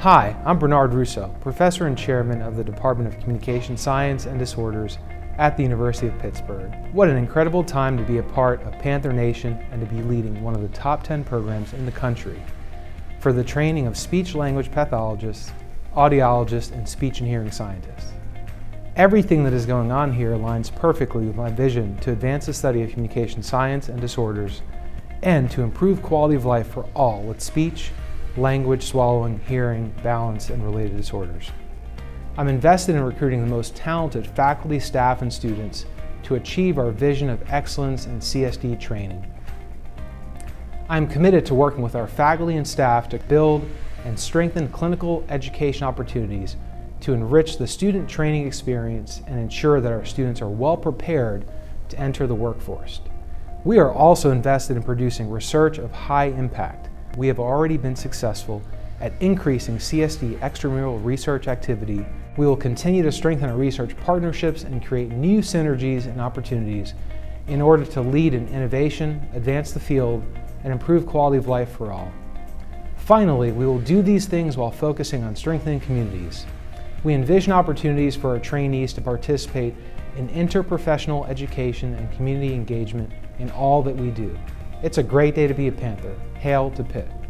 Hi, I'm Bernard Rousseau, Professor and Chairman of the Department of Communication Science and Disorders at the University of Pittsburgh. What an incredible time to be a part of Panther Nation and to be leading one of the top 10 programs in the country for the training of speech-language pathologists, audiologists, and speech and hearing scientists. Everything that is going on here aligns perfectly with my vision to advance the study of communication science and disorders and to improve quality of life for all with speech, language, swallowing, hearing, balance, and related disorders. I'm invested in recruiting the most talented faculty, staff, and students to achieve our vision of excellence in CSD training. I'm committed to working with our faculty and staff to build and strengthen clinical education opportunities to enrich the student training experience and ensure that our students are well prepared to enter the workforce. We are also invested in producing research of high impact. We have already been successful at increasing CSD extramural research activity. We will continue to strengthen our research partnerships and create new synergies and opportunities in order to lead in innovation, advance the field, and improve quality of life for all. Finally, we will do these things while focusing on strengthening communities. We envision opportunities for our trainees to participate in interprofessional education and community engagement in all that we do. It's a great day to be a Panther. Hail to Pitt.